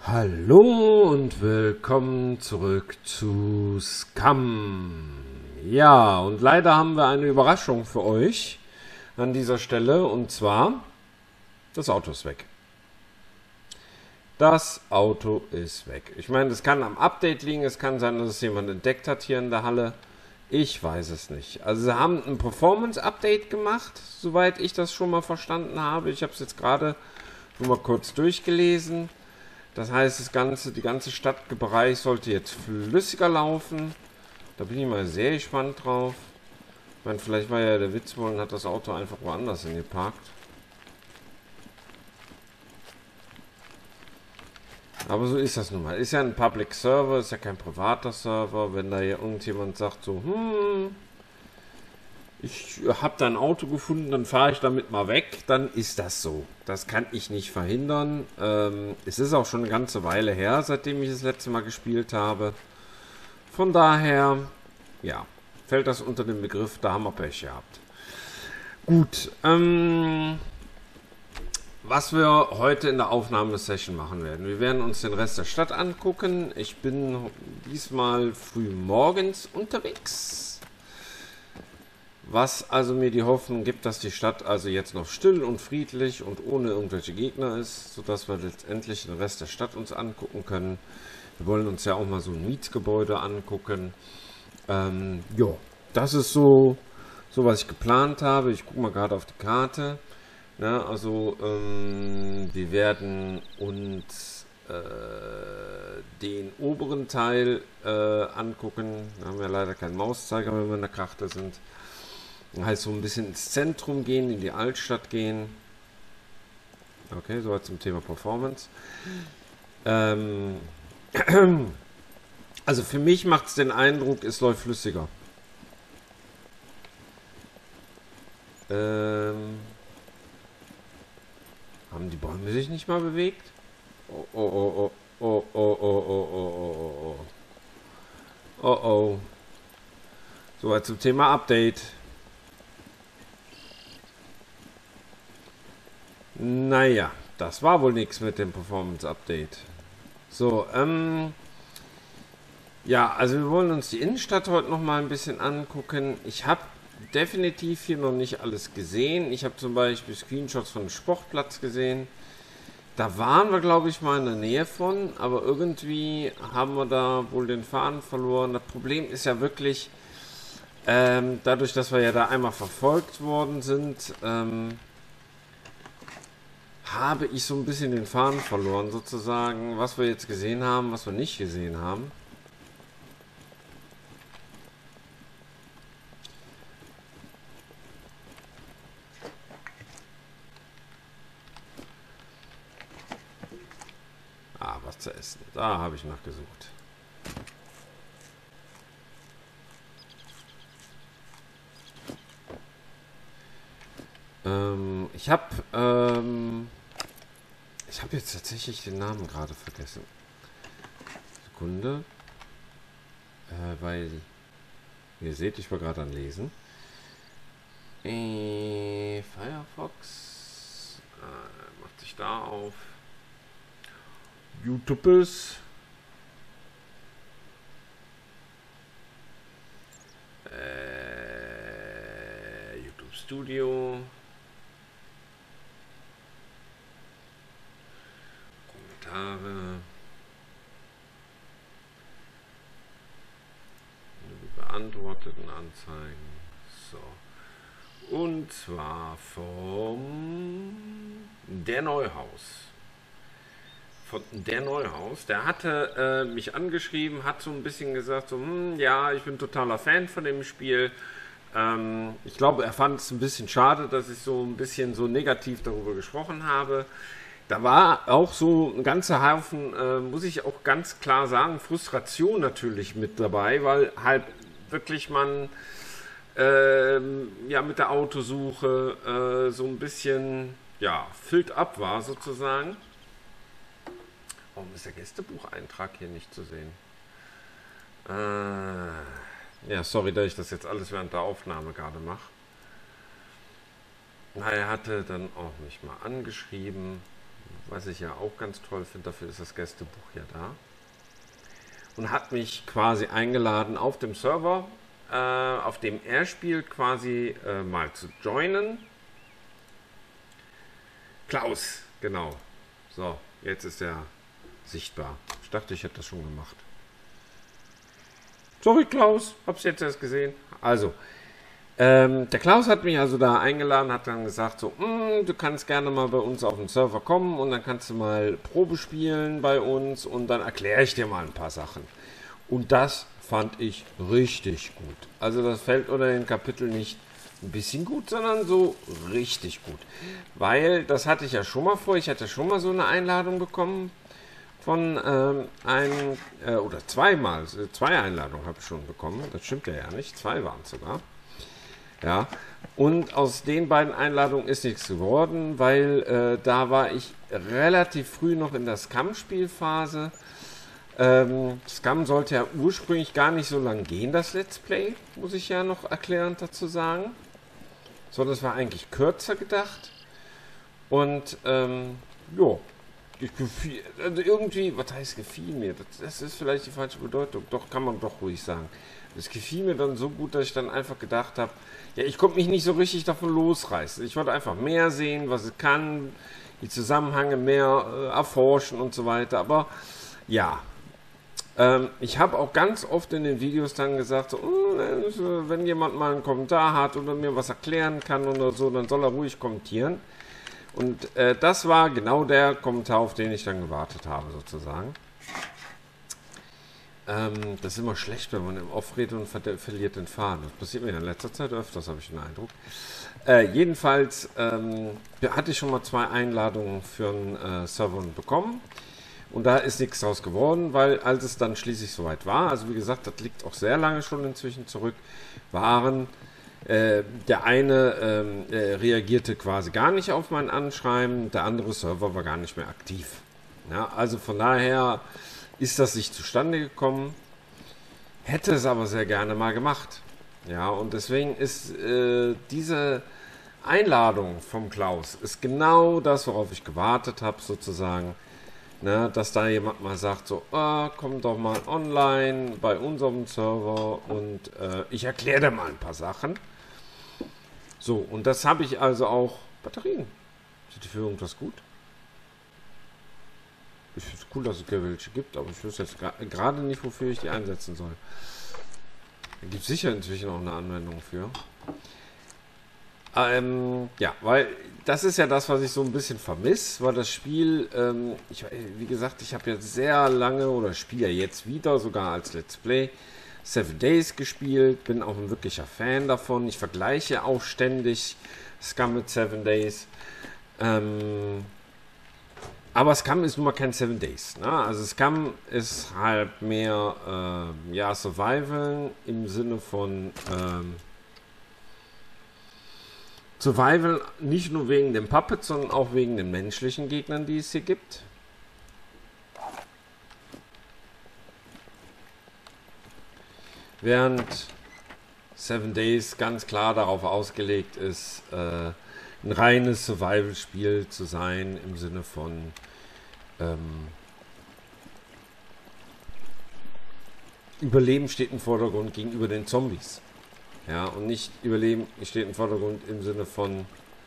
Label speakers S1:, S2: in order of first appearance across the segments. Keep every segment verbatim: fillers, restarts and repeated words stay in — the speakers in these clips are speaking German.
S1: Hallo und willkommen zurück zu Scum. Ja, und leider haben wir eine Überraschung für euch an dieser Stelle, und zwar, das Auto ist weg. Das Auto ist weg. Ich meine, das kann am Update liegen, es kann sein, dass es jemand entdeckt hat hier in der Halle. Ich weiß es nicht. Also sie haben ein Performance-Update gemacht, soweit ich das schon mal verstanden habe. Ich habe es jetzt gerade schon mal kurz durchgelesen. Das heißt, das ganze, die ganze Stadtbereich sollte jetzt flüssiger laufen. Da bin ich mal sehr gespannt drauf. Ich meine, vielleicht war ja der Witz wohl und hat das Auto einfach woanders hingeparkt. Aber so ist das nun mal. Ist ja ein Public Server, ist ja kein privater Server. Wenn da ja irgendjemand sagt so, hm, ich habe da ein Auto gefunden, dann fahre ich damit mal weg, dann ist das so. Das kann ich nicht verhindern. Ähm, es ist auch schon eine ganze Weile her, seitdem ich das letzte Mal gespielt habe. Von daher, ja, fällt das unter den Begriff, da haben wir Pech gehabt. Gut, ähm, was wir heute in der Aufnahmesession machen werden. Wir werden uns den Rest der Stadt angucken. Ich bin diesmal früh morgens unterwegs. Was also mir die Hoffnung gibt, dass die Stadt also jetzt noch still und friedlich und ohne irgendwelche Gegner ist, sodass wir letztendlich den Rest der Stadt uns angucken können. Wir wollen uns ja auch mal so ein Mietsgebäude angucken. Ähm, ja, das ist so, so, was ich geplant habe. Ich gucke mal gerade auf die Karte. Na, also, ähm, wir werden uns äh, den oberen Teil äh, angucken. Da haben wir leider keinen Mauszeiger, wenn wir in der Karte sind. Das heißt, so ein bisschen ins Zentrum gehen, in die Altstadt gehen. Okay, soweit zum Thema Performance. Ähm, also für mich macht es den Eindruck, es läuft flüssiger. Ähm, haben die Bäume sich nicht mal bewegt? Oh, oh, oh, oh, oh, oh, oh, oh, oh, oh, oh, oh, oh. Soweit zum Thema Update. Naja, das war wohl nichts mit dem Performance-Update. So, ähm... ja, also wir wollen uns die Innenstadt heute noch mal ein bisschen angucken. Ich habe definitiv hier noch nicht alles gesehen. Ich habe zum Beispiel Screenshots von dem Sportplatz gesehen. Da waren wir, glaube ich, mal in der Nähe von, aber irgendwie haben wir da wohl den Faden verloren. Das Problem ist ja wirklich, ähm, dadurch, dass wir ja da einmal verfolgt worden sind, ähm... habe ich so ein bisschen den Faden verloren, sozusagen, was wir jetzt gesehen haben, was wir nicht gesehen haben. Ah, was zu essen. Da habe ich nachgesucht. Ähm, ich habe, ähm... ich habe jetzt tatsächlich den Namen gerade vergessen. Sekunde. Äh, weil, ihr seht, ich war gerade am Lesen. Äh, Firefox. Äh, macht sich da auf. YouTube ist. Äh, YouTube Studio. Kommentare, beantworteten Anzeigen, so, und zwar vom der Neuhaus, von der Neuhaus, der hatte äh, mich angeschrieben, hat so ein bisschen gesagt, so, hm, ja, ich bin totaler Fan von dem Spiel. Ähm, ich glaube, er fand es ein bisschen schade, dass ich so ein bisschen so negativ darüber gesprochen habe. Da war auch so ein ganzer Haufen, äh, muss ich auch ganz klar sagen, Frustration natürlich mit dabei, weil halt wirklich man ähm, ja mit der Autosuche äh, so ein bisschen ja filled up war sozusagen. Warum ist der Gästebucheintrag hier nicht zu sehen? Äh, ja, sorry, dass ich das jetzt alles während der Aufnahme gerade mache. Na, er hatte dann auch mich mal angeschrieben, was ich ja auch ganz toll finde, dafür ist das Gästebuch ja da. Und hat mich quasi eingeladen, auf dem Server, äh, auf dem er spielt, quasi äh, mal zu joinen. Klaus, genau. So, jetzt ist er sichtbar. Ich dachte, ich hätte das schon gemacht. Sorry, Klaus, hab's jetzt erst gesehen. Also, ähm, der Klaus hat mich also da eingeladen, hat dann gesagt, so, du kannst gerne mal bei uns auf den Server kommen und dann kannst du mal Probe spielen bei uns und dann erkläre ich dir mal ein paar Sachen. Und das fand ich richtig gut. Also das fällt unter den Kapitel nicht ein bisschen gut, sondern so richtig gut. Weil, das hatte ich ja schon mal vor, ich hatte schon mal so eine Einladung bekommen von ähm, einem, äh, oder zweimal, zwei Einladungen habe ich schon bekommen, das stimmt ja ja nicht, zwei waren es sogar. Ja, und aus den beiden Einladungen ist nichts geworden, weil äh, da war ich relativ früh noch in der Scum-Spielphase. Ähm, Scum sollte ja ursprünglich gar nicht so lang gehen, das Let's Play, muss ich ja noch erklärend dazu sagen. Sondern es war eigentlich kürzer gedacht. Und, ähm, jo, ich gefiel, also irgendwie, was heißt gefiel mir? Das, das ist vielleicht die falsche Bedeutung, doch, kann man doch ruhig sagen. Es gefiel mir dann so gut, dass ich dann einfach gedacht habe, ja, ich konnte mich nicht so richtig davon losreißen. Ich wollte einfach mehr sehen, was es kann, die Zusammenhänge mehr äh, erforschen und so weiter. Aber ja, ähm, ich habe auch ganz oft in den Videos dann gesagt, so, äh, wenn jemand mal einen Kommentar hat oder mir was erklären kann oder so, dann soll er ruhig kommentieren. Und äh, das war genau der Kommentar, auf den ich dann gewartet habe, sozusagen. Ähm, das ist immer schlecht, wenn man im Off redet und ver verliert den Faden. Das passiert mir in letzter Zeit öfters, habe ich den Eindruck. Äh, jedenfalls ähm, hatte ich schon mal zwei Einladungen für einen äh, Server bekommen. Und da ist nichts draus geworden, weil als es dann schließlich soweit war, also wie gesagt, das liegt auch sehr lange schon inzwischen zurück, waren äh, der eine ähm, äh, reagierte quasi gar nicht auf mein Anschreiben, der andere Server war gar nicht mehr aktiv. Ja, also von daher ist das nicht zustande gekommen, hätte es aber sehr gerne mal gemacht. Ja, und deswegen ist äh, diese Einladung vom Klaus ist genau das, worauf ich gewartet habe, sozusagen. Ne, dass da jemand mal sagt, so, ah, komm doch mal online bei unserem Server und äh, ich erkläre dir mal ein paar Sachen. So, und das habe ich also auch. Batterien. Sind die für irgendwas gut? Ich finde es cool, dass es welche gibt, aber ich wüsste jetzt gerade nicht, wofür ich die einsetzen soll. Da gibt es sicher inzwischen auch eine Anwendung für. Ähm, ja, weil das ist ja das, was ich so ein bisschen vermisse, weil das Spiel, ähm, ich, wie gesagt, ich habe jetzt sehr lange oder spiele ja jetzt wieder, sogar als Let's Play, Seven Days gespielt, bin auch ein wirklicher Fan davon. Ich vergleiche auch ständig Scum mit Seven Days. Ähm, aber Scum ist nun mal kein Seven Days. Ne? Also Scum ist halt mehr äh, ja, Survival im Sinne von ähm, Survival nicht nur wegen den Puppets, sondern auch wegen den menschlichen Gegnern, die es hier gibt. Während Seven Days ganz klar darauf ausgelegt ist, äh, ein reines Survival-Spiel zu sein, im Sinne von ähm, Überleben steht im Vordergrund gegenüber den Zombies. Ja, und nicht Überleben steht im Vordergrund im Sinne von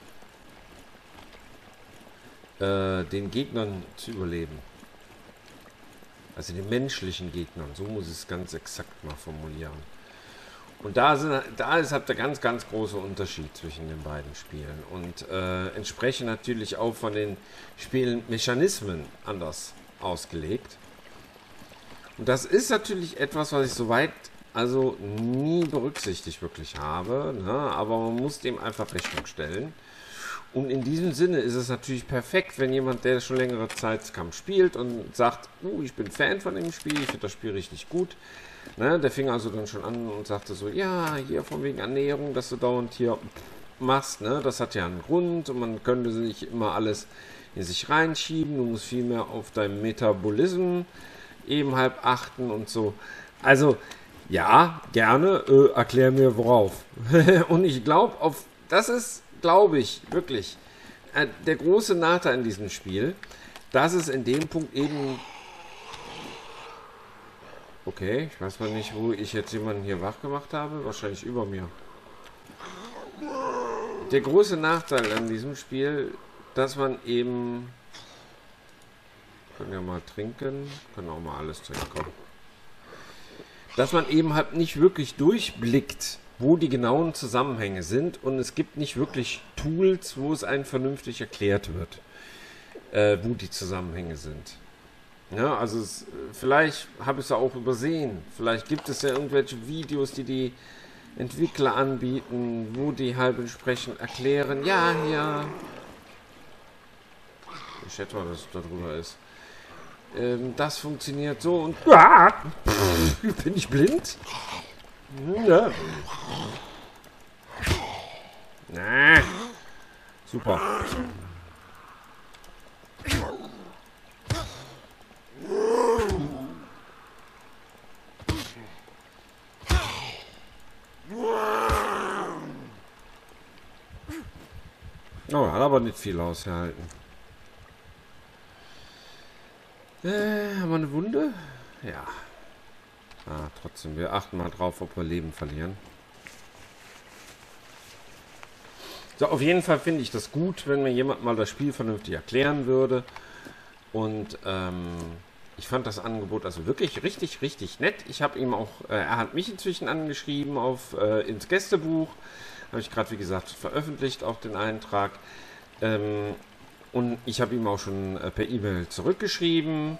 S1: äh, den Gegnern zu überleben. Also den menschlichen Gegnern, so muss ich es ganz exakt mal formulieren. Und da, sind, da ist halt der ganz, ganz große Unterschied zwischen den beiden Spielen. Und äh, entsprechend natürlich auch von den Spielmechanismen anders ausgelegt. Und das ist natürlich etwas, was ich soweit also nie berücksichtigt wirklich habe, ne? Aber man muss dem einfach Rechnung stellen. Und in diesem Sinne ist es natürlich perfekt, wenn jemand, der schon längere Zeit Scum spielt und sagt, uh, ich bin Fan von dem Spiel, ich finde das Spiel richtig gut. Ne? Der fing also dann schon an und sagte so, ja, hier von wegen Ernährung, dass du dauernd hier machst, ne? Das hat ja einen Grund und man könnte nicht immer alles in sich reinschieben. Du musst viel mehr auf deinen Metabolismus eben halb achten und so. Also, ja, gerne, äh, erklär mir worauf. Und ich glaube, auf das ist, glaube ich, wirklich äh, der große Nachteil in diesem Spiel, dass es in dem Punkt eben... Okay, ich weiß mal nicht, wo ich jetzt jemanden hier wach gemacht habe. Wahrscheinlich über mir. Der große Nachteil an diesem Spiel, dass man eben... Können ja mal trinken. Können auch mal alles trinken. Komm. Dass man eben halt nicht wirklich durchblickt, wo die genauen Zusammenhänge sind. Und es gibt nicht wirklich Tools, wo es einem vernünftig erklärt wird, äh, wo die Zusammenhänge sind. Ja, also es, vielleicht habe ich es auch übersehen. Vielleicht gibt es ja irgendwelche Videos, die die Entwickler anbieten, wo die halt entsprechend erklären, ja, hier, ich schätze mal, dass es da drüber ist. Ähm, das funktioniert so und... Ah, pff, bin ich blind? Ja. Na, super. Oh, hat aber nicht viel ausgehalten. Äh, haben wir eine Wunde? Ja. Ah, trotzdem, wir achten mal drauf, ob wir Leben verlieren. So, auf jeden Fall finde ich das gut, wenn mir jemand mal das Spiel vernünftig erklären würde. Und ähm, ich fand das Angebot also wirklich richtig, richtig nett. Ich habe ihm auch, äh, er hat mich inzwischen angeschrieben auf äh, ins Gästebuch. Habe ich gerade, wie gesagt, veröffentlicht, auch den Eintrag. Ähm, und ich habe ihm auch schon äh, per E-Mail zurückgeschrieben.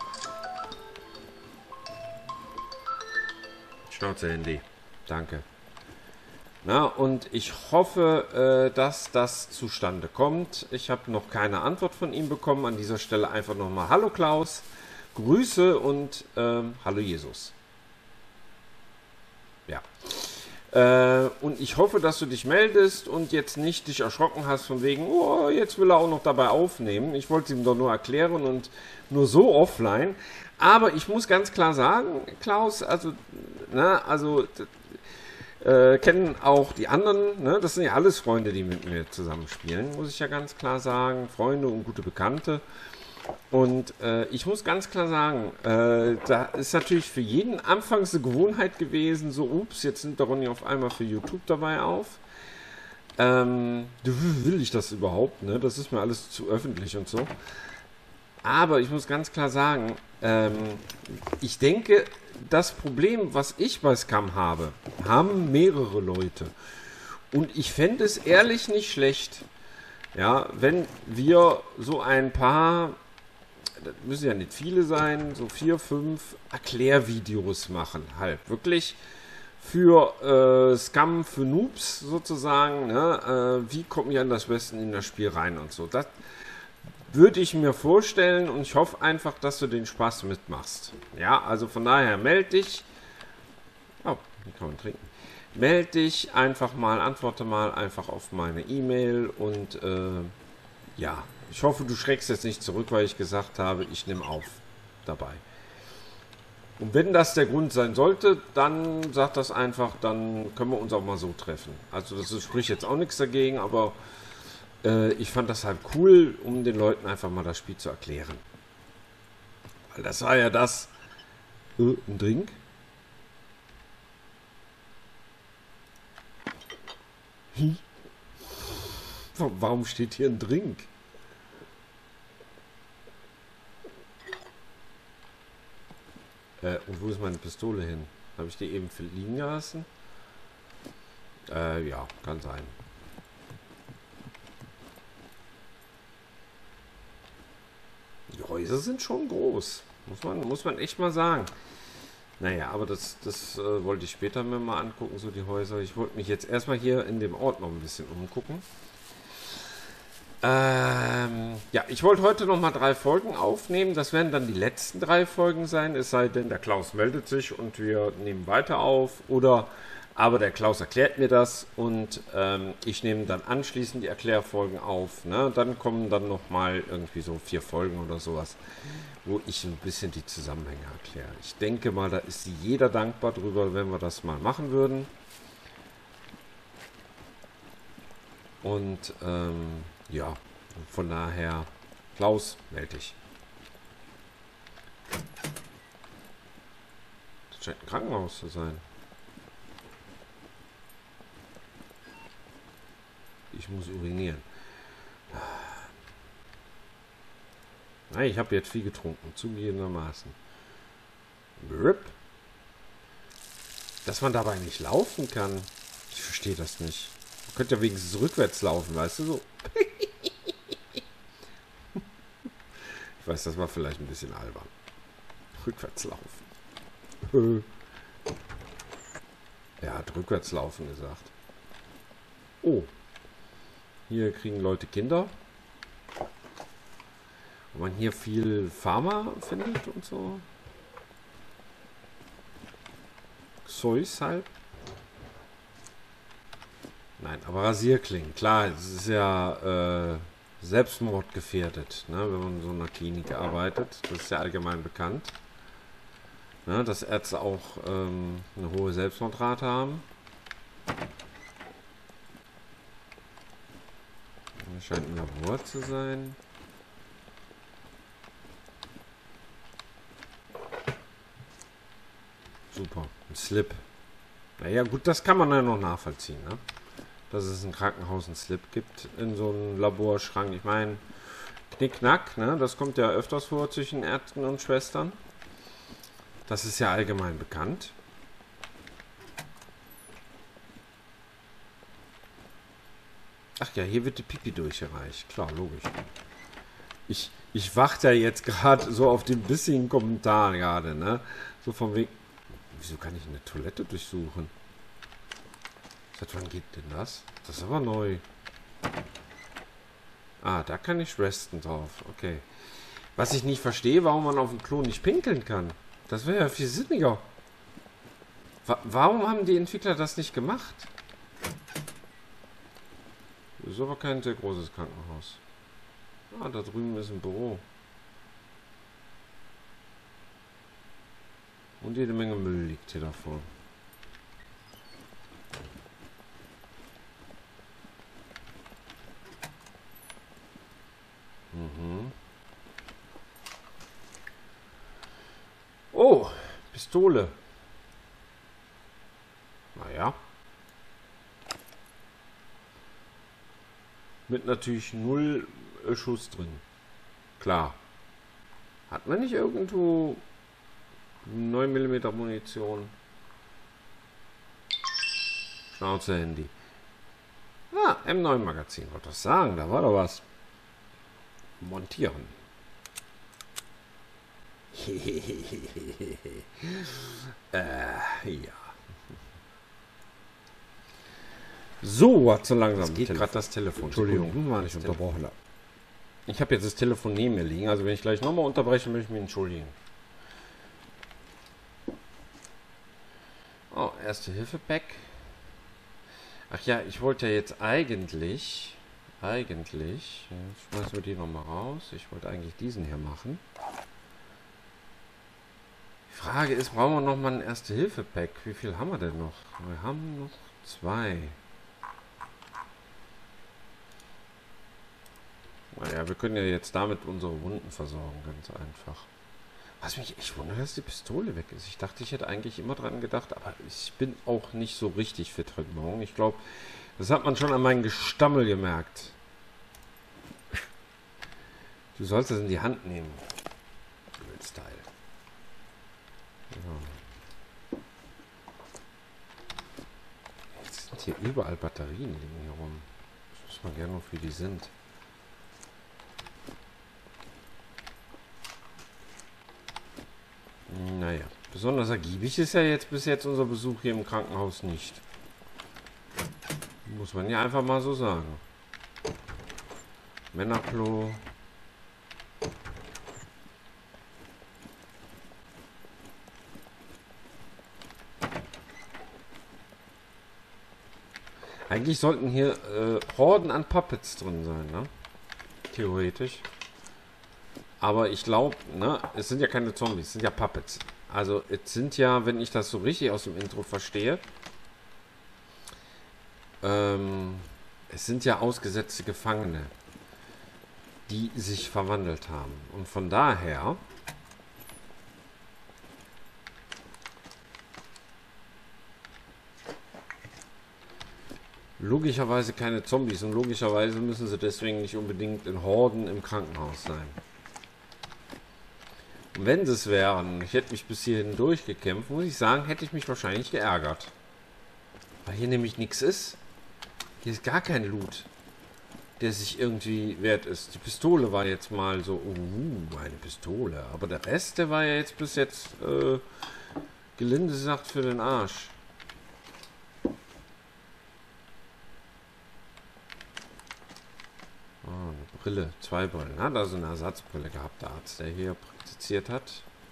S1: Schnauze, Handy. Danke. Na, und ich hoffe, äh, dass das zustande kommt. Ich habe noch keine Antwort von ihm bekommen. An dieser Stelle einfach nochmal Hallo Klaus, Grüße und ähm, Hallo Jesus. Ja. Äh, und ich hoffe, dass du dich meldest und jetzt nicht dich erschrocken hast von wegen, oh, jetzt will er auch noch dabei aufnehmen. Ich wollte es ihm doch nur erklären und nur so offline. Aber ich muss ganz klar sagen, Klaus, also, na, also... Äh, kennen auch die anderen, ne? Das sind ja alles Freunde, die mit mir zusammenspielen, muss ich ja ganz klar sagen. Freunde und gute Bekannte. Und äh, ich muss ganz klar sagen, äh, da ist natürlich für jeden anfangs eine Gewohnheit gewesen, so, ups, jetzt nimmt der Ronny auf einmal für YouTube dabei auf. Ähm, will ich das überhaupt, ne? Das ist mir alles zu öffentlich und so. Aber ich muss ganz klar sagen, ähm, ich denke, das Problem, was ich bei Scum habe, haben mehrere Leute. Und ich fände es ehrlich nicht schlecht, ja, wenn wir so ein paar, das müssen ja nicht viele sein, so vier, fünf Erklärvideos machen. Halt wirklich für äh, Scum, für Noobs sozusagen, ne? äh, wie kommen wir an das Besten in das Spiel rein und so. Das würde ich mir vorstellen und ich hoffe einfach, dass du den Spaß mitmachst. Ja, also von daher melde dich. Oh, hier kann man trinken. Melde dich einfach mal, antworte mal einfach auf meine E-Mail und äh, ja, ich hoffe, du schreckst jetzt nicht zurück, weil ich gesagt habe, ich nehme auf dabei. Und wenn das der Grund sein sollte, dann sag das einfach, dann können wir uns auch mal so treffen. Also das spricht jetzt auch nichts dagegen, aber ich fand das halt cool, um den Leuten einfach mal das Spiel zu erklären. Weil das war ja das... Äh, ein Drink? Hm? Warum steht hier ein Drink? Äh, und wo ist meine Pistole hin? Habe ich die eben liegen gelassen? Äh, ja, kann sein. Die Häuser sind schon groß. Muss man, muss man echt mal sagen. Naja, aber das, das äh, wollte ich später mir mal angucken, so die Häuser. Ich wollte mich jetzt erstmal hier in dem Ort noch ein bisschen umgucken. Ähm, ja, ich wollte heute noch mal drei Folgen aufnehmen. Das werden dann die letzten drei Folgen sein. Es sei denn, der Klaus meldet sich und wir nehmen weiter auf. Oder aber der Klaus erklärt mir das und ähm, ich nehme dann anschließend die Erklärfolgen auf. Ne? Dann kommen dann noch mal irgendwie so vier Folgen oder sowas, wo ich ein bisschen die Zusammenhänge erkläre. Ich denke mal, da ist jeder dankbar drüber, wenn wir das mal machen würden. Und ähm, ja, von daher, Klaus, melde dich. scheint ein Krankenhaus zu sein. Ich muss urinieren. Nein, ich habe jetzt viel getrunken, zugegebenermaßen. Rip. Dass man dabei nicht laufen kann. Ich verstehe das nicht. Man könnte ja wenigstens rückwärts laufen, weißt du so. Ich weiß, das war vielleicht ein bisschen albern. Rückwärts laufen. Er hat rückwärts laufen gesagt. Oh. Hier kriegen Leute Kinder. Wo man hier viel Pharma findet und so. Zeus halt. Nein, aber Rasierklingen. Klar, es ist ja äh, selbstmordgefährdet, ne, wenn man in so einer Klinik arbeitet. Das ist ja allgemein bekannt. Ne, dass Ärzte auch ähm, eine hohe Selbstmordrate haben. Das scheint ein Labor zu sein. Super. Ein Slip. Naja, gut, das kann man ja noch nachvollziehen, ne? Dass es ein Krankenhaus einen Slip gibt in so einem Laborschrank. Ich meine, Knickknack, ne? Das kommt ja öfters vor zwischen Ärzten und Schwestern. Das ist ja allgemein bekannt. Ach ja, hier wird die Pipi durchgereicht. Klar, logisch. Ich, ich warte ja jetzt gerade so auf den bissigen Kommentar gerade, ne? So von wegen... Wieso kann ich eine Toilette durchsuchen? Seit wann geht denn das? Das ist aber neu. Ah, da kann ich resten drauf. Okay. Was ich nicht verstehe, warum man auf dem Klo nicht pinkeln kann. Das wäre ja viel sinniger. Wa warum haben die Entwickler das nicht gemacht? Das ist aber kein sehr großes Krankenhaus. Ah, da drüben ist ein Büro. Und jede Menge Müll liegt hier davor. Mhm. Oh, Pistole. Naja. Mit natürlich null äh, Schuss drin. Klar. Hat man nicht irgendwo neun Millimeter Munition? Schnauze Handy. Ah, M neun Magazin. Wollte das sagen, da war doch was. Montieren. äh, ja. So, hat so langsam. Es geht gerade das Telefon. Entschuldigung, Sekunden, war nicht unterbrochen. Ich habe jetzt das Telefon neben mir liegen, also wenn ich gleich nochmal unterbreche, möchte ich mich entschuldigen. Oh, Erste-Hilfe-Pack. Ach ja, ich wollte ja jetzt eigentlich, eigentlich, jetzt schmeißen wir die nochmal raus. Ich wollte eigentlich diesen hier machen. Die Frage ist, brauchen wir nochmal ein Erste-Hilfe-Pack? Wie viel haben wir denn noch? Wir haben noch zwei. Naja, wir können ja jetzt damit unsere Wunden versorgen, ganz einfach. Was mich echt wundert, dass die Pistole weg ist. Ich dachte, ich hätte eigentlich immer dran gedacht, aber ich bin auch nicht so richtig fit heute Morgen. Ich glaube, das hat man schon an meinem Gestammel gemerkt. Du sollst es in die Hand nehmen. Style. Ja. Jetzt sind hier überall Batterien liegen hier rum. Ich weiß mal gerne, wofür die sind. Naja, besonders ergiebig ist ja jetzt bis jetzt unser Besuch hier im Krankenhaus nicht. Muss man ja einfach mal so sagen. Männerklo. Eigentlich sollten hier äh, Horden an Puppets drin sein, ne? Theoretisch. Aber ich glaube, ne, es sind ja keine Zombies, es sind ja Puppets. Also es sind ja, wenn ich das so richtig aus dem Intro verstehe, ähm, es sind ja ausgesetzte Gefangene, die sich verwandelt haben. Und von daher logischerweise keine Zombies und logischerweise müssen sie deswegen nicht unbedingt in Horden im Krankenhaus sein. Und wenn sie es wären, ich hätte mich bis hierhin durchgekämpft, muss ich sagen, hätte ich mich wahrscheinlich geärgert. Weil hier nämlich nichts ist. Hier ist gar kein Loot, der sich irgendwie wert ist. Die Pistole war jetzt mal so, uh, eine Pistole. Aber der Rest, der war ja jetzt bis jetzt, äh, gelinde gesagt, für den Arsch. Oh, eine Brille, zwei Brillen. Hat also eine Ersatzbrille gehabt, der Arzt, der hier praktiziert hat.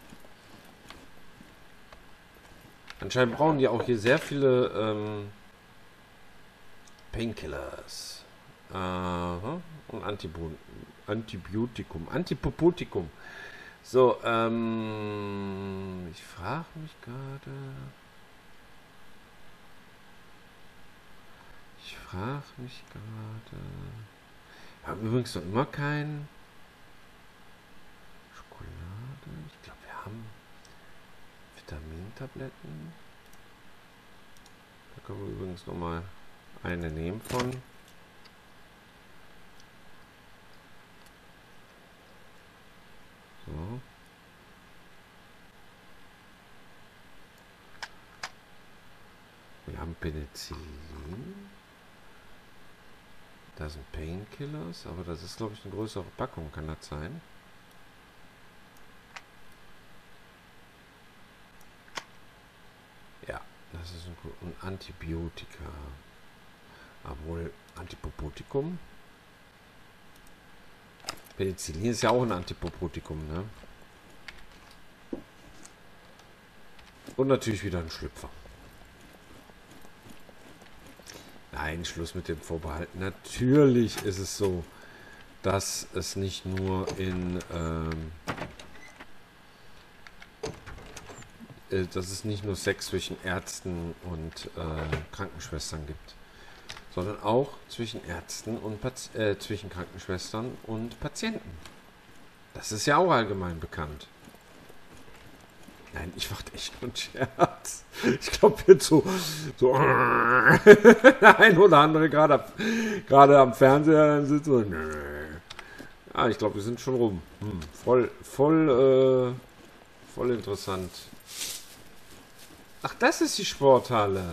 S1: Anscheinend brauchen die auch hier sehr viele ähm, Painkillers. Aha. Und Antibu Antibiotikum. Antipopotikum. So, ähm. Ich frage mich gerade. Ich frage mich gerade. Wir haben übrigens noch immer kein Schokolade. Ich glaube, wir haben Vitamintabletten. Da können wir übrigens noch mal eine nehmen von. So. Wir haben Penicillin. Da sind Painkillers, aber das ist, glaube ich, eine größere Packung, kann das sein? Ja, das ist ein, ein Antibiotika. Obwohl, Antipopotikum. Penicillin ist ja auch ein Antipopotikum, ne? Und natürlich wieder ein Schlüpfer. Nein, Schluss mit dem Vorbehalt. Natürlich ist es so, dass es nicht nur in ähm, äh, dass es nicht nur Sex zwischen Ärzten und äh, Krankenschwestern gibt, sondern auch zwischen Ärzten und Pati äh, zwischen Krankenschwestern und Patienten. Das ist ja auch allgemein bekannt. Nein, ich mache echt nur einen Scherz. Ich glaube jetzt so, so der ein oder andere gerade gerade am Fernseher dann sitzt so. Ah, ich glaube, wir sind schon rum. Hm, voll, voll, äh, voll interessant. Ach, das ist die Sporthalle.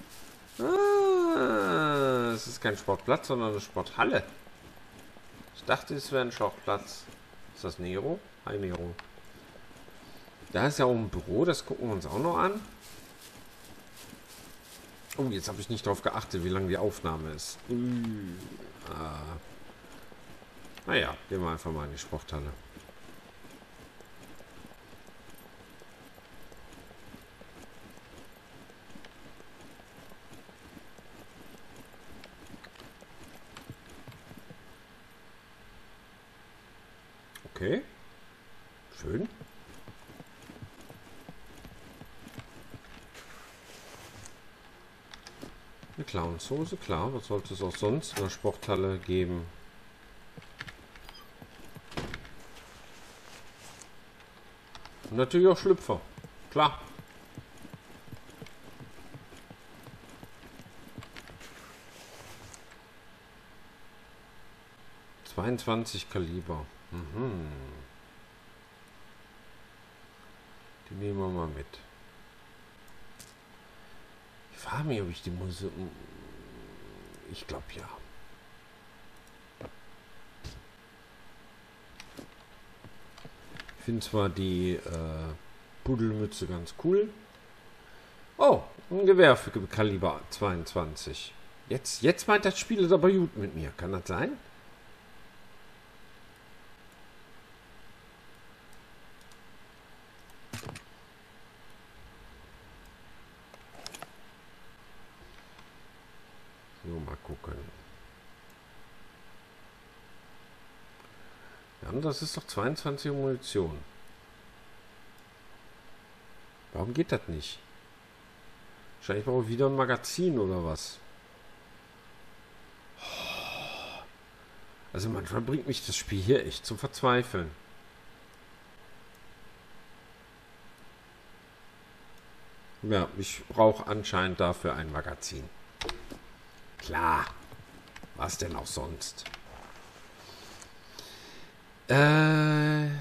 S1: Ah, es ist kein Sportplatz, sondern eine Sporthalle. Ich dachte, es wäre ein Sportplatz. Ist das Nero? Hi, Nero. Da ist ja auch ein Büro, das gucken wir uns auch noch an. Oh, jetzt habe ich nicht darauf geachtet, wie lange die Aufnahme ist. Uh, ah. Naja, gehen wir einfach mal in die Sporthalle. Okay. Schön. Eine Clownshose, klar. Was sollte es auch sonst in der Sporthalle geben? Und natürlich auch Schlüpfer. Klar. zweiundzwanzig Kaliber. Mhm. Die nehmen wir mal mit. Ich frage mich, ob ich die Musik... Ich glaube ja. Ich finde zwar die äh, Pudelmütze ganz cool. Oh, ein Gewehr für Kaliber zweiundzwanzig. Jetzt, jetzt meint das Spiel es aber gut mit mir. Kann das sein? So, mal gucken. Ja, und das ist doch zweiundzwanzig Munition. Warum geht das nicht? Wahrscheinlich brauche ich wieder ein Magazin oder was. Also manchmal bringt mich das Spiel hier echt zum Verzweifeln. Ja, ich brauche anscheinend dafür ein Magazin. Klar. Was denn auch sonst? Äh. Na,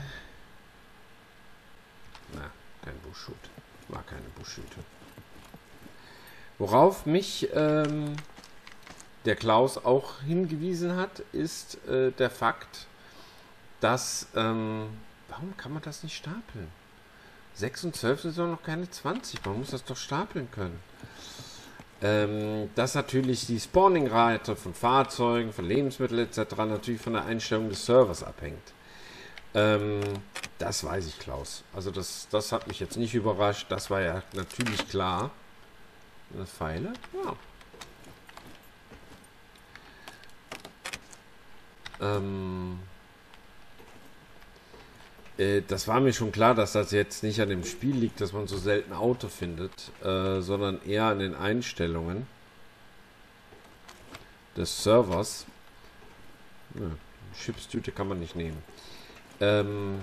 S1: kein Buschhut. War keine Buschhüte. Worauf mich ähm, der Klaus auch hingewiesen hat, ist äh, der Fakt, dass. Ähm, warum kann man das nicht stapeln? sechs und zwölf sind doch noch keine zwanzig. Man muss das doch stapeln können. Ähm, dass natürlich die Spawning-Rate von Fahrzeugen, von Lebensmitteln et cetera natürlich von der Einstellung des Servers abhängt. Ähm, das weiß ich, Klaus. Also das, das hat mich jetzt nicht überrascht. Das war ja natürlich klar. Eine Pfeile? Ja. Ähm, äh, das war mir schon klar, dass das jetzt nicht an dem Spiel liegt, dass man so selten Auto findet, äh, sondern eher an den Einstellungen des Servers. Ja, Chipstüte kann man nicht nehmen. Ähm,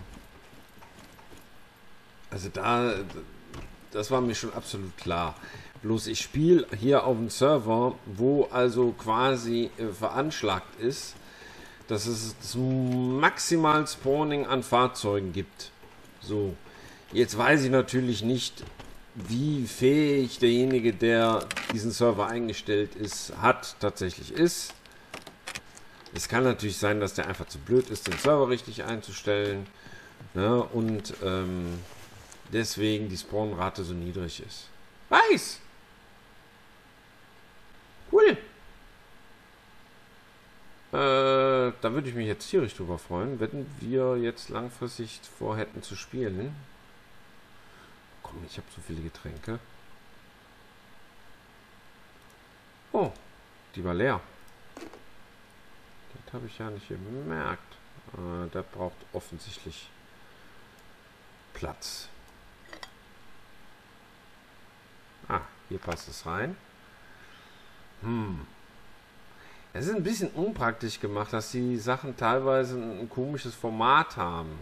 S1: also da, das war mir schon absolut klar. Bloß ich spiele hier auf dem Server, wo also quasi äh, veranschlagt ist, dass es das maximal Spawning an Fahrzeugen gibt. So, jetzt weiß ich natürlich nicht, wie fähig derjenige, der diesen Server eingestellt ist, hat, tatsächlich ist. Es kann natürlich sein, dass der einfach zu blöd ist, den Server richtig einzustellen. Ne, und ähm, deswegen die Spawnrate so niedrig ist. Weiß! Cool! Äh, da würde ich mich jetzt tierisch drüber freuen, wenn wir jetzt langfristig vorhätten zu spielen. Komm, ich habe so viele Getränke. Oh, die war leer. Das habe ich ja nicht gemerkt. Äh, der braucht offensichtlich Platz. Ah, hier passt es rein. Hm. Es ist ein bisschen unpraktisch gemacht, dass die Sachen teilweise ein komisches Format haben.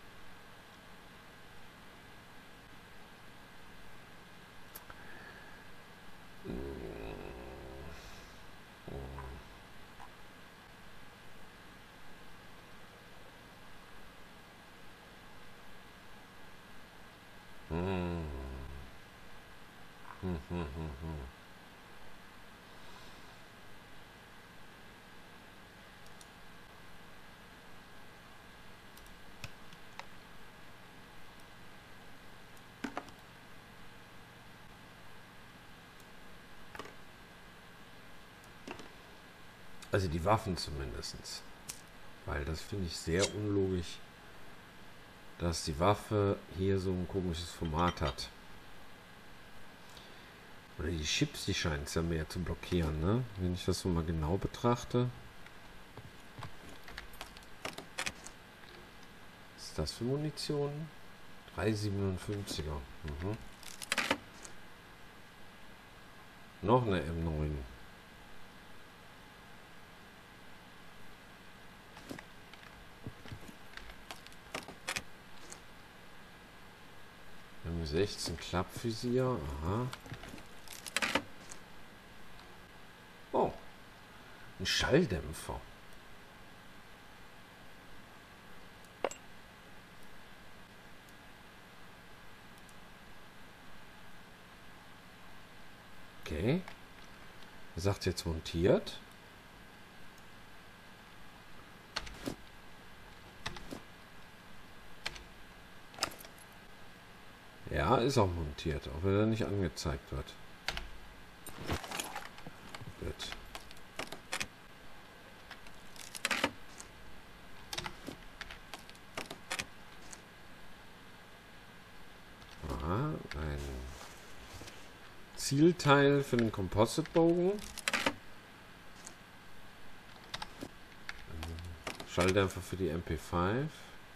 S1: Hm. Hm, hm, hm, hm. Also die Waffen zumindest. Weil das finde ich sehr unlogisch, dass die Waffe hier so ein komisches Format hat. Oder die Chips, die scheinen es ja mehr zu blockieren, ne? Wenn ich das so mal genau betrachte. Was ist das für Munition? drei siebenundfünfziger. Mhm. Noch eine M neun. M sechzehn Klappvisier. Aha. Oh. Ein Schalldämpfer. Okay. Er sagt jetzt montiert. Ja, ist auch montiert, auch wenn er nicht angezeigt wird. Gut. Aha, ein Zielteil für den Composite-Bogen. Schalldämpfer für die M P fünf.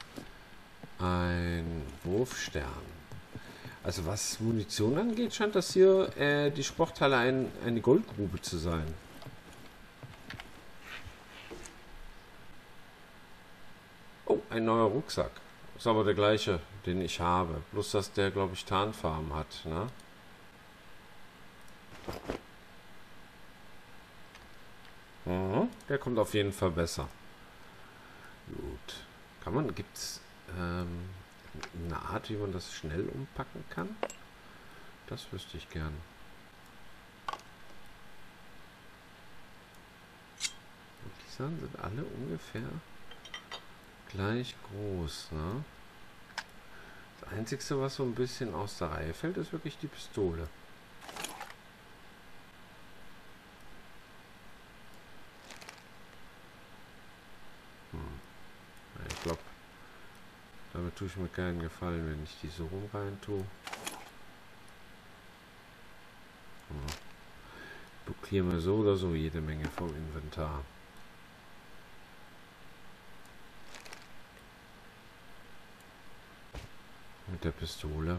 S1: Ein Wurfstern. Also was Munition angeht, scheint das hier äh, die Sportteile ein, eine Goldgrube zu sein. Oh, ein neuer Rucksack. Ist aber der gleiche, den ich habe. Bloß, dass der, glaube ich, Tarnfarben hat. Ne? Mhm, der kommt auf jeden Fall besser. Gut. Kann man, gibt es ähm, eine Art, wie man das schnell umpacken kann? Das wüsste ich gern. Und die Sachen sind alle ungefähr gleich groß, ne? Das Einzige, was so ein bisschen aus der Reihe fällt, ist wirklich die Pistole. Hm. Ja, ich glaube, damit tue ich mir keinen Gefallen, wenn ich die so rum rein tue. Hm. Blockieren wir so oder so jede Menge vom Inventar. Mit der Pistole.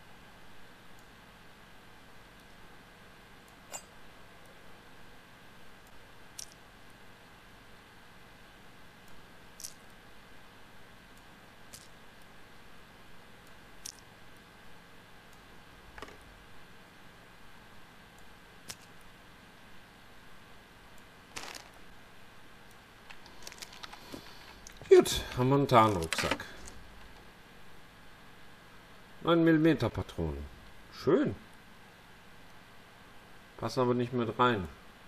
S1: Gut, haben wir einen Tarnrucksack. neun Millimeter Patronen. Schön. Passen aber nicht mit rein.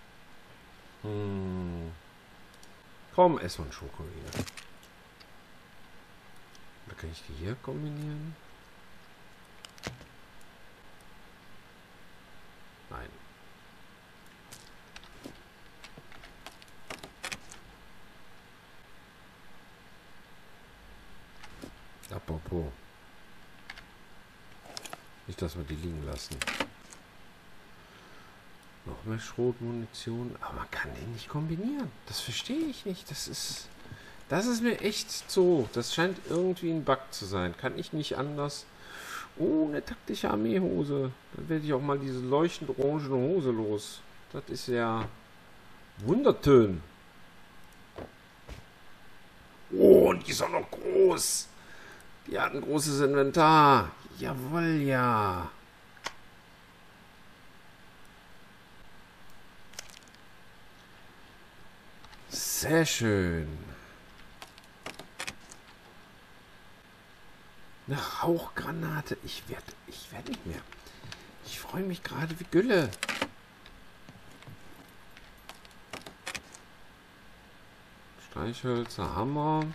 S1: Hm. Komm, ess mal einen Schokoriegel. Oder kann ich die hier kombinieren? Nein. Apropos. Nicht, dass wir die liegen lassen. Noch mehr Schrotmunition. Aber man kann den nicht kombinieren. Das verstehe ich nicht. Das ist... Das ist mir echt so. Das scheint irgendwie ein Bug zu sein. Kann ich nicht anders. Oh, eine taktische Armeehose. Dann werde ich auch mal diese leuchtend orangene Hose los. Das ist ja wundertön. Oh, und die ist auch noch groß. Die hat ein großes Inventar. Jawohl, ja. Sehr schön. Eine Rauchgranate. Ich werde ich werd nicht mehr. Ich freue mich gerade wie Gülle. Streichhölzer, Hammer.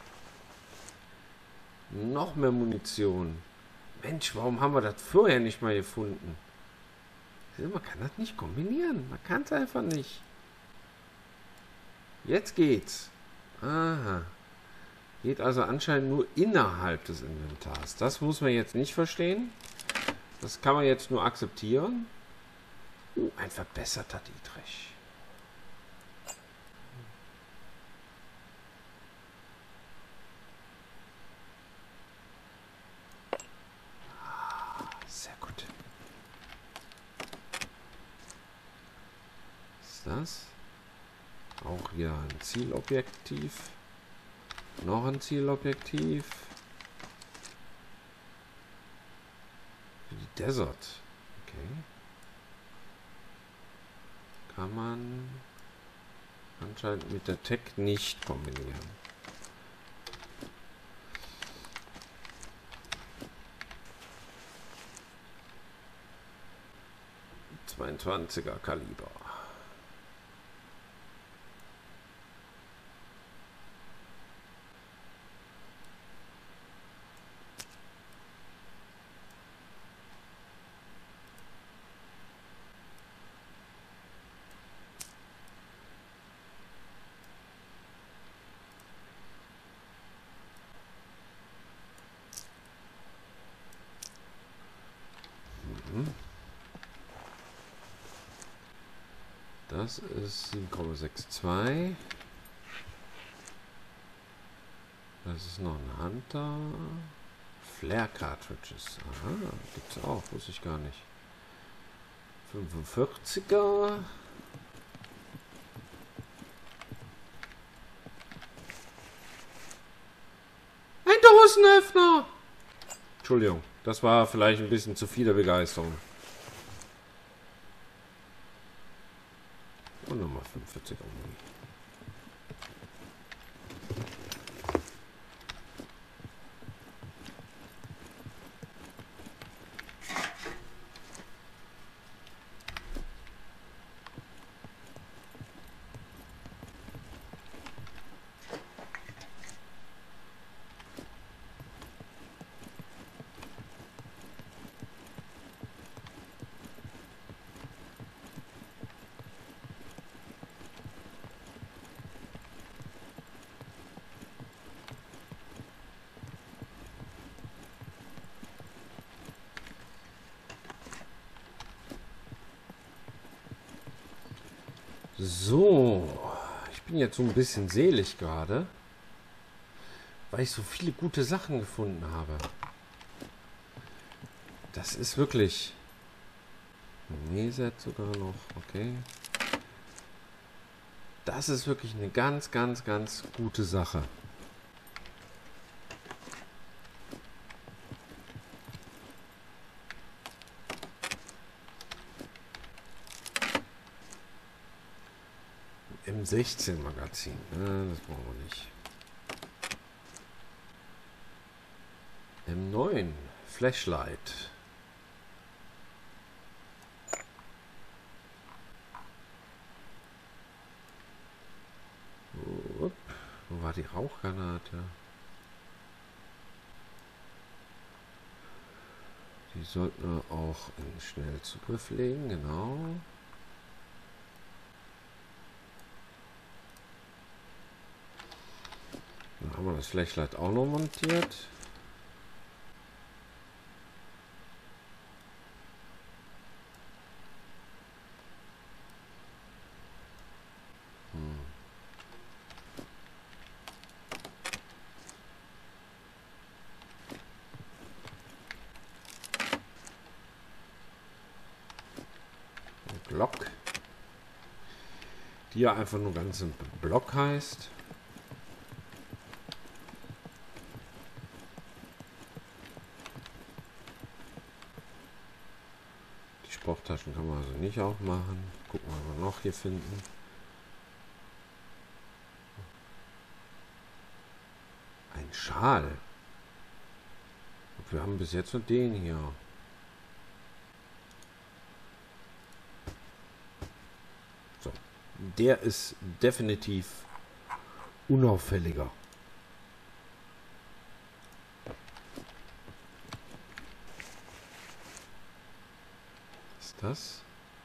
S1: Noch mehr Munition. Mensch, warum haben wir das vorher nicht mal gefunden? Man kann das nicht kombinieren. Man kann es einfach nicht. Jetzt geht's. Aha. Geht also anscheinend nur innerhalb des Inventars. Das muss man jetzt nicht verstehen. Das kann man jetzt nur akzeptieren. Uh, ein verbesserter Dietrich. Ah, sehr gut. Was ist das? Auch hier ein Zielobjektiv. Noch ein Zielobjektiv. Für die Desert. Okay. Kann man anscheinend mit der Tech nicht kombinieren. zweiundzwanziger Kaliber. Das ist sieben Komma zweiundsechzig. Das ist noch ein Hunter. Flare Cartridges. Aha, gibt es auch. Wusste ich gar nicht. fünfundvierziger. Ein Dosenöffner! Entschuldigung, das war vielleicht ein bisschen zu viel der Begeisterung. Und nochmal fünfundvierzig Muni. So, ich bin jetzt so ein bisschen selig gerade, weil ich so viele gute Sachen gefunden habe. Das ist wirklich... Meset sogar noch, okay. Das ist wirklich eine ganz, ganz, ganz gute Sache. M sechzehn Magazin, ne, das brauchen wir nicht. M neun Flashlight. Upp, wo war die Rauchgranate? Die sollten wir auch in Schnellzugriff legen, genau. Dann haben wir das Flashlight auch noch montiert. Hm. Glock, die ja einfach nur ganz simpel Block heißt. Die Sporttaschen kann man also nicht aufmachen. Gucken wir, was wir noch hier finden. Ein Schal. Und wir haben bis jetzt nur den hier. So. Der ist definitiv unauffälliger. Was ist das?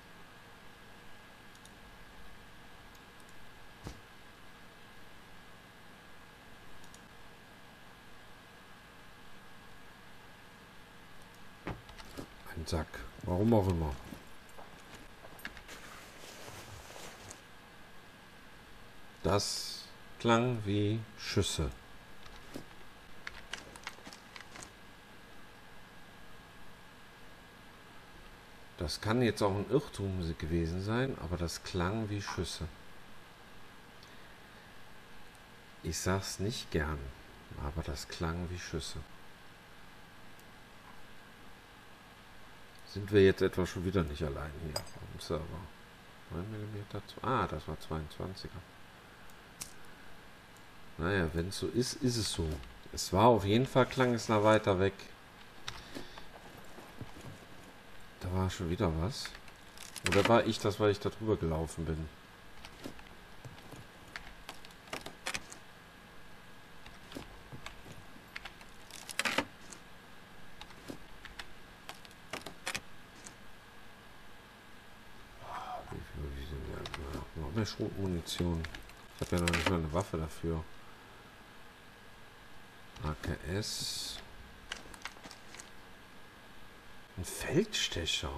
S1: Ein Sack. Warum auch immer. Das klang wie Schüsse. Das kann jetzt auch ein Irrtum gewesen sein, aber das klang wie Schüsse. Ich sag's nicht gern, aber das klang wie Schüsse. Sind wir jetzt etwa schon wieder nicht allein hier am Server? neun Millimeter. Ah, das war zweiundzwanziger. Naja, wenn es so ist, ist es so. Es war auf jeden Fall, klang es nach weiter weg. Da war schon wieder was. Oder war ich das, weil ich da drüber gelaufen bin? Wie viel, wie sind wir? Noch mehr Schrotmunition. Ich habe ja noch nicht mal eine Waffe dafür. A K S. Ein Feldstecher.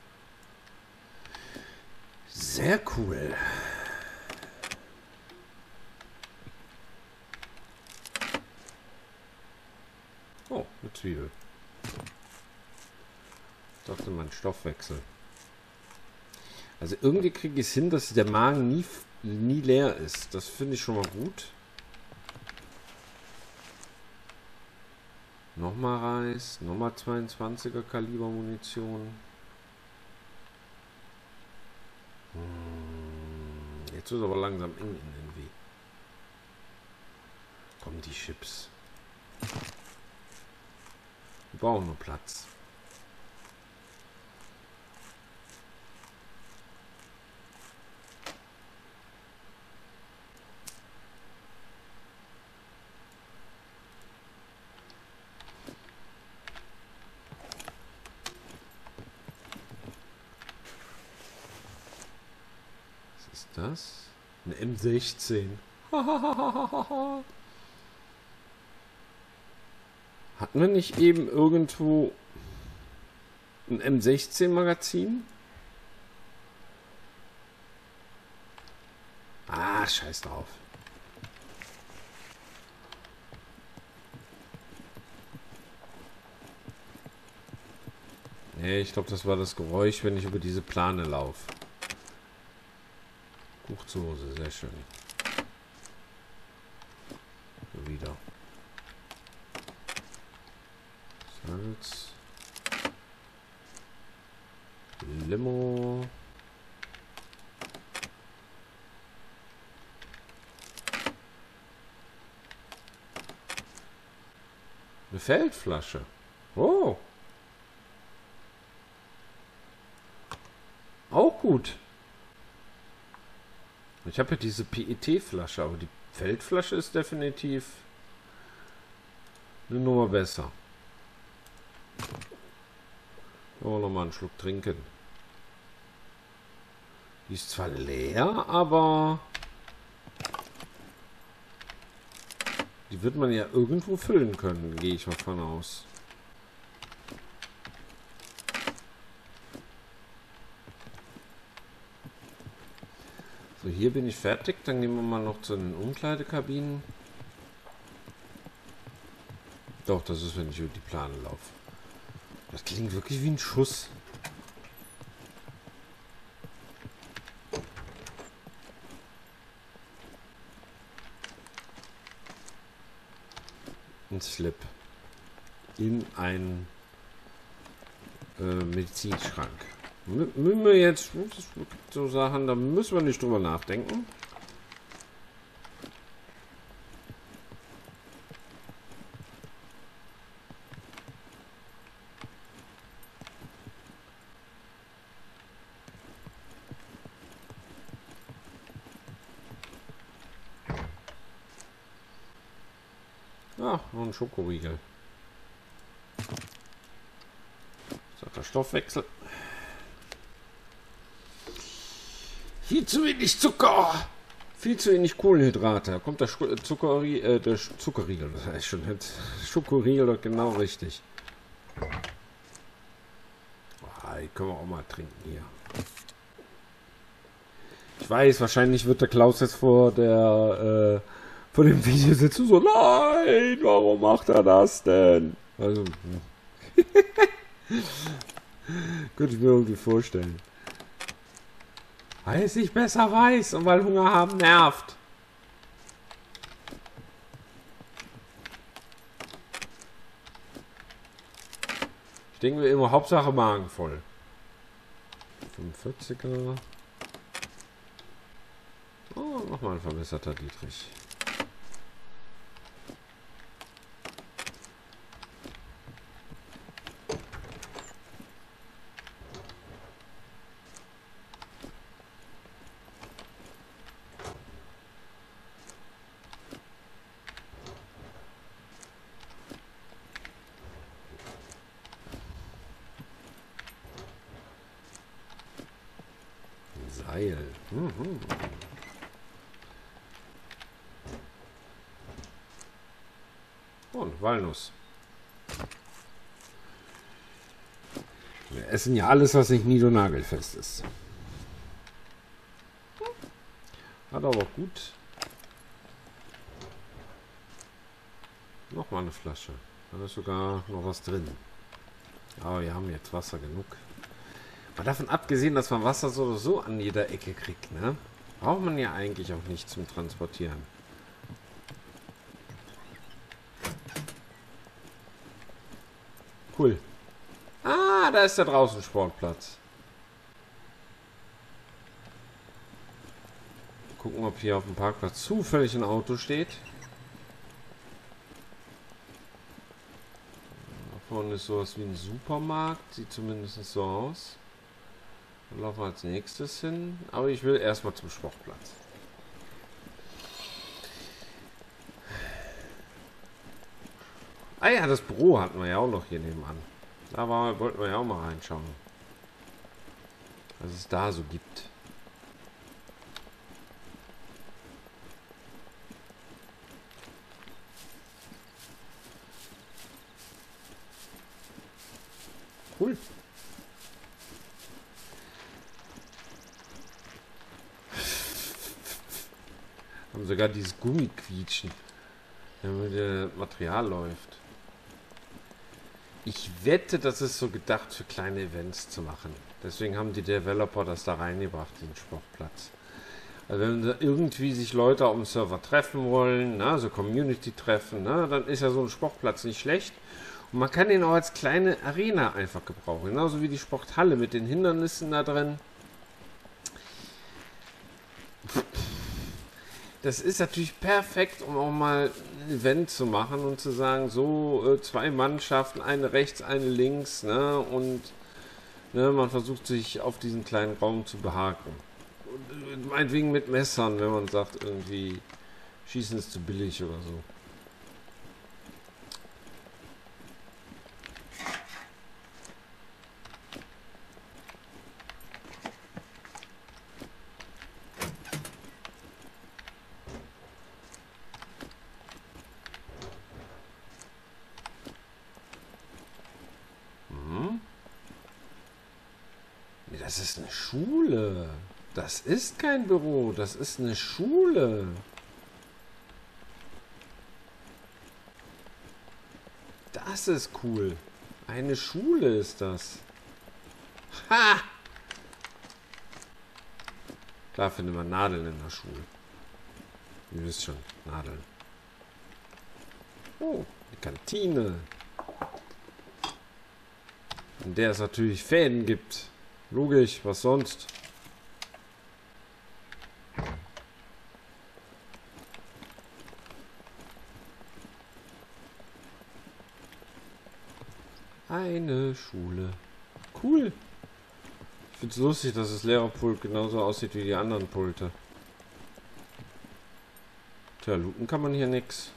S1: Sehr cool. Zwiebel. Ich dachte mal, ein Stoffwechsel. Also irgendwie kriege ich es hin, dass der Magen nie, nie leer ist. Das finde ich schon mal gut. Nochmal Reis, nochmal zweiundzwanziger Kaliber Munition. Hm, jetzt ist es aber langsam eng irgendwie. Kommen die Chips. Wir brauchen nur Platz. Das? Eine M sechzehn. Hatten wir nicht eben irgendwo ein M sechzehn Magazin? Ah, scheiß drauf. Nee, ich glaube, das war das Geräusch, wenn ich über diese Plane laufe. Kuchsoße, sehr schön. So wieder. Salz. Limo. Eine Feldflasche. Oh. Auch gut. Ich habe ja diese P E T-Flasche, aber die Feldflasche ist definitiv eine Nummer besser. Oh, nochmal einen Schluck trinken. Die ist zwar leer, aber die wird man ja irgendwo füllen können, gehe ich mal von aus. So, hier bin ich fertig. Dann gehen wir mal noch zu den Umkleidekabinen. Doch, das ist, wenn ich über die Plane laufe. Das klingt wirklich wie ein Schuss. Ein Slip. In einen äh, Medizinschrank. Müssen wir jetzt so Sachen, da müssen wir nicht drüber nachdenken. Ah, noch ein Schokoriegel. So, der Stoffwechsel. Viel zu wenig Zucker. Viel zu wenig Kohlenhydrate. Da kommt der Zuckerri äh, der Zuckerriegel. Das heißt schon jetzt. Schokoriegel doch genau richtig. Oh, die können wir auch mal trinken hier. Ich weiß, wahrscheinlich wird der Klaus jetzt vor der äh, vor dem Video sitzen so, nein, warum macht er das denn? Also, könnte ich mir irgendwie vorstellen. Weil es nicht besser weiß und weil Hunger haben nervt. Ich denke mir immer, Hauptsache Magen voll. fünfundvierziger. Oh, nochmal ein verbesserter Dietrich. Seil. Mhm. Und Walnuss. Wir essen ja alles, was nicht nied- und nagelfest ist. Hat aber auch gut. Nochmal eine Flasche. Da ist sogar noch was drin. Aber wir haben jetzt Wasser genug. Aber davon abgesehen, dass man Wasser so oder so an jeder Ecke kriegt, ne? Braucht man ja eigentlich auch nicht zum Transportieren. Cool. Ah, da ist der draußen Sportplatz. Gucken, ob hier auf dem Parkplatz zufällig ein Auto steht. Da vorne ist sowas wie ein Supermarkt. Sieht zumindest so aus. Da laufen wir als nächstes hin. Aber ich will erstmal zum Sportplatz. Ah ja, das Büro hatten wir ja auch noch hier nebenan. Da war, wollten wir ja auch mal reinschauen. Was es da so gibt. Cool. Haben sogar dieses Gummiquietschen, damit das Material läuft. Ich wette, das ist so gedacht für kleine Events zu machen. Deswegen haben die Developer das da reingebracht, den Sportplatz. Also wenn da irgendwie sich Leute auf dem Server treffen wollen, na, so Community-Treffen, na, dann ist ja so ein Sportplatz nicht schlecht. Und man kann den auch als kleine Arena einfach gebrauchen. Genauso wie die Sporthalle mit den Hindernissen da drin. Das ist natürlich perfekt, um auch mal ein Event zu machen und zu sagen, so äh, zwei Mannschaften, eine rechts, eine links, ne, und ne, man versucht sich auf diesen kleinen Raum zu behaken. Und, äh, meinetwegen mit Messern, wenn man sagt, irgendwie Schießen ist zu billig oder so. Das ist eine Schule. Das ist kein Büro. Das ist eine Schule. Das ist cool. Eine Schule ist das. Ha! Klar findet man Nadeln in der Schule. Ihr wisst schon, Nadeln. Oh, die Kantine. In der es natürlich Fäden gibt. Logisch, was sonst? Eine Schule. Cool. Ich finde es lustig, dass das Lehrerpult genauso aussieht wie die anderen Pulte. Tja, looten kann man hier nix.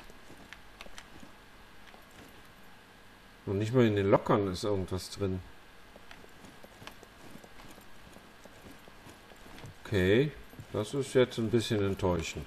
S1: Und nicht mal in den Lockern ist irgendwas drin. Okay, das ist jetzt ein bisschen enttäuschend.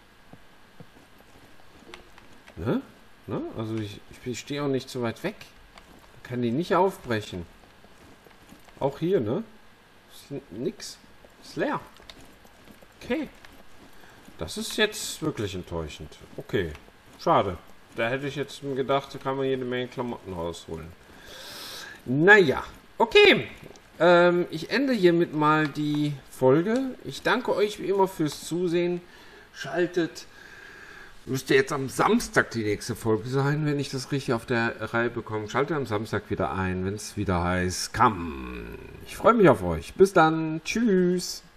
S1: Ne? Ne? Also ich, ich stehe auch nicht so weit weg. Kann die nicht aufbrechen. Auch hier, ne? Ist nix. Ist leer. Okay. Das ist jetzt wirklich enttäuschend. Okay. Schade. Da hätte ich jetzt gedacht, da kann man jede Menge Klamotten rausholen. Naja. Okay. Ähm, ich ende hiermit mal die Folge. Ich danke euch wie immer fürs Zusehen. Schaltet. Müsste jetzt am Samstag die nächste Folge sein, wenn ich das richtig auf der Reihe bekomme. Schaltet am Samstag wieder ein, wenn es wieder heißt, Come. Ich freue mich auf euch. Bis dann. Tschüss.